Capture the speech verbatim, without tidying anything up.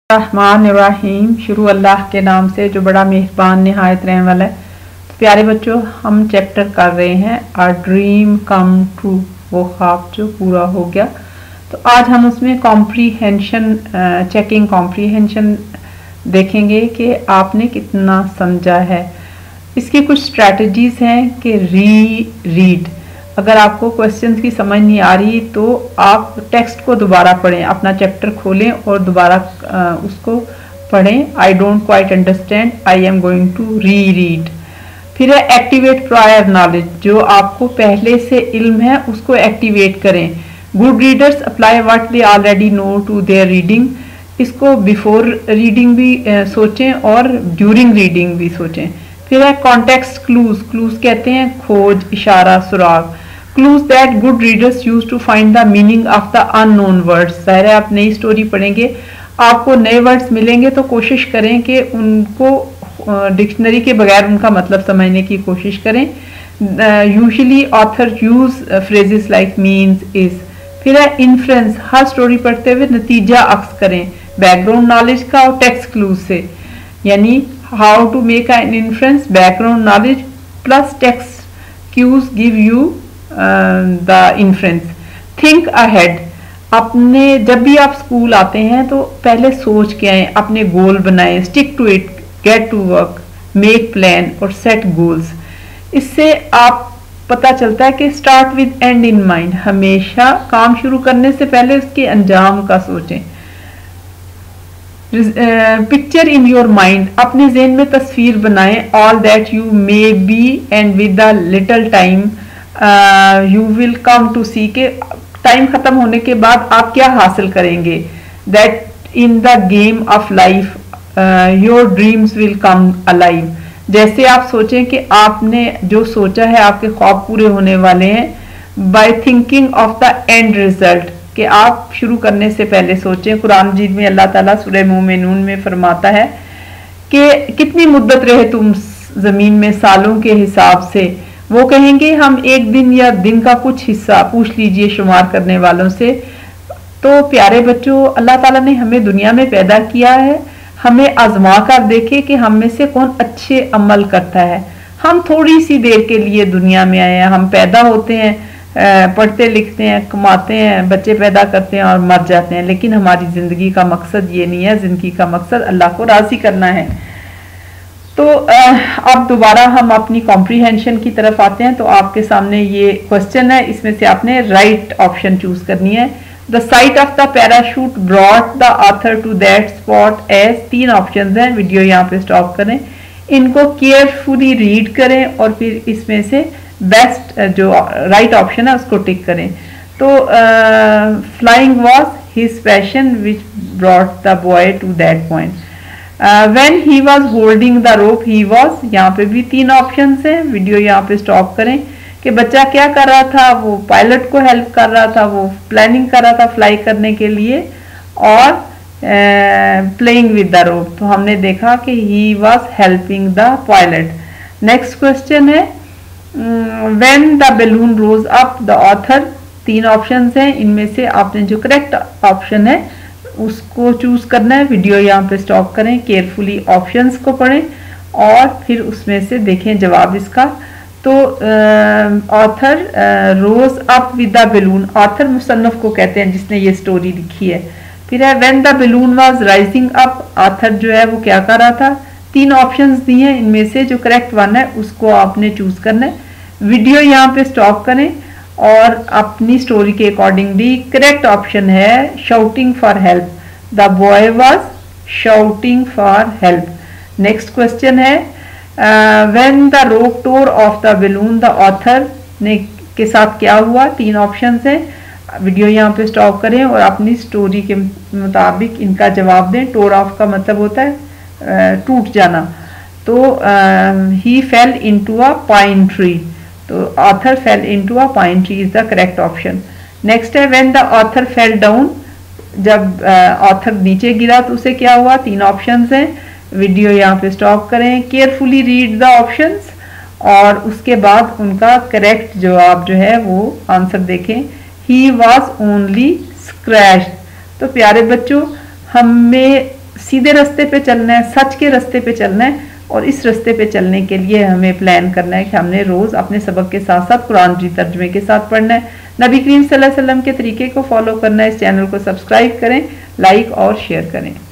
रहमानिर्रहीम। शुरू अल्लाह के नाम से जो बड़ा मेहरबान निहायत रहने वाला है। तो प्यारे बच्चों, हम चैप्टर कर रहे हैं अ ड्रीम कम ट्रू, वो ख्वाब जो पूरा हो गया। तो आज हम उसमें कॉम्प्रीहेंशन, चेकिंग कॉम्प्रीहेंशन देखेंगे कि आपने कितना समझा है। इसकी कुछ स्ट्रैटेजीज हैं कि री रीड, अगर आपको क्वेश्चंस की समझ नहीं आ रही तो आप टेक्स्ट को दोबारा पढ़ें, अपना चैप्टर खोलें और दोबारा उसको पढ़ें। I don't quite understand, I am going to reread. फिर है एक्टिवेट प्रायर नॉलेज, जो आपको पहले से इल्म है उसको एक्टिवेट करें। Good readers apply what they already know to their reading, इसको बिफोर रीडिंग भी uh, सोचें और ड्यूरिंग रीडिंग भी सोचें। फिर है कॉन्टेक्स्ट क्लूज, क्लूज कहते हैं खोज, इशारा, सुराग। Clues that good readers use to find the meaning of the unknown words. जाहिर है आप नई स्टोरी पढ़ेंगे, आपको नए वर्ड्स मिलेंगे तो कोशिश करें कि उनको डिक्शनरी के बगैर उनका मतलब समझने की कोशिश करें। Usually author use phrases like means, is. फिर है इन्फ्रेंस, हर स्टोरी पढ़ते हुए नतीजा अक्स करें बैकग्राउंड नॉलेज का और टेक्स्ट क्लूज से, यानी how to make an inference, background knowledge plus text cues give you the inference. Think ahead, अपने जब भी आप स्कूल आते हैं तो पहले सोच के आए, अपने गोल बनाएं, stick to it, get to work, make plan और सेट गोल्स। इससे आप पता चलता है कि start with end in mind, हमेशा काम शुरू करने से पहले उसके अंजाम का सोचें। पिक्चर इन योर माइंड, अपने ज़हन में तस्वीर बनाएं। All that you may be and with the little time you will come to see, के टाइम खत्म होने के बाद आप क्या हासिल करेंगे। That in the game of life your dreams will come alive, जैसे आप सोचें कि आपने जो सोचा है आपके ख्वाब पूरे होने वाले हैं। By thinking of the end result, कि आप शुरू करने से पहले सोचें। कुरान मजीद में अल्लाह ताला सूरह मोमिनून में फरमाता है कि कितनी मुद्दत रहे तुम जमीन में सालों के हिसाब से, वो कहेंगे हम एक दिन या दिन का कुछ हिस्सा, पूछ लीजिए शुमार करने वालों से। तो प्यारे बच्चों, अल्लाह ताला ने हमें दुनिया में पैदा किया है, हमें आजमा कर देखे कि हम में से कौन अच्छे अमल करता है। हम थोड़ी सी देर के लिए दुनिया में आए हैं, हम पैदा होते हैं, पढ़ते लिखते हैं, कमाते हैं, बच्चे पैदा करते हैं और मर जाते हैं, लेकिन हमारी ज़िंदगी का मकसद ये नहीं है। ज़िंदगी का मकसद अल्लाह को राज़ी करना है। तो अब दोबारा हम अपनी कॉम्प्रीहेंशन की तरफ आते हैं। तो आपके सामने ये क्वेश्चन है, इसमें से आपने राइट ऑप्शन चूज करनी है। The sight of the parachute brought the author to that spot as, तीन ऑप्शन हैं, वीडियो यहाँ पे स्टॉप करें, इनको केयरफुली रीड करें और फिर इसमें से बेस्ट जो राइट ऑप्शन है उसको टिक करें। तो flying was his passion which brought the boy to that point. When he was holding the rope he was, यहाँ पे भी तीन ऑप्शन हैं, वीडियो यहाँ पे स्टॉप करें कि बच्चा क्या कर रहा था, वो पायलट को हेल्प कर रहा था, वो प्लानिंग कर रहा था फ्लाई करने के लिए, और प्लेइंग विद द रोप। तो हमने देखा कि he was helping the pilot. Next question है when the balloon rose up the author, तीन ऑप्शंस हैं, इनमें से आपने जो करेक्ट ऑप्शन है उसको चूज करना है। वीडियो यहाँ पे स्टॉप करें, केयरफुली ऑप्शंस को पढ़ें और फिर उसमें से देखें जवाब इसका। तो author rose up with the balloon, author मुसन्नफ को कहते हैं जिसने ये स्टोरी लिखी है। फिर है when the balloon was rising up, author जो है वो क्या कर रहा था। तीन ऑप्शंस दिए हैं, इनमें से जो करेक्ट वन है उसको आपने चूज करना है। वीडियो यहाँ पे स्टॉप करें और अपनी स्टोरी के अकॉर्डिंगली करेक्ट ऑप्शन है shouting for help, the boy was shouting for help. Next question है when the rope tore off the balloon, the author ने के साथ क्या हुआ। तीन ऑप्शंस हैं, वीडियो यहाँ पे स्टॉप करें और अपनी स्टोरी के मुताबिक इनका जवाब दें। टोर ऑफ का मतलब होता है टूट जाना। तो he fell into a pine tree, तो author fell into a pine tree is the correct option. Next है when the author fell down, जब ऑथर uh, नीचे गिरा तो उसे क्या हुआ। तीन ऑप्शंस हैं, वीडियो यहाँ पे स्टॉप करें, केयरफुली रीड द ऑप्शंस और उसके बाद उनका करेक्ट जवाब जो है वो आंसर देखें। He was only scratched. तो प्यारे बच्चों, हमें सीधे रास्ते पे चलना है, सच के रास्ते पे चलना है। और इस रास्ते पे चलने के लिए हमें प्लान करना है कि हमने रोज़ अपने सबक के साथ साथ कुरान की तर्जुमे के साथ पढ़ना है, नबी करीम सल्लल्लाहु अलैहि वसल्लम के तरीके को फॉलो करना है। इस चैनल को सब्सक्राइब करें, लाइक और शेयर करें।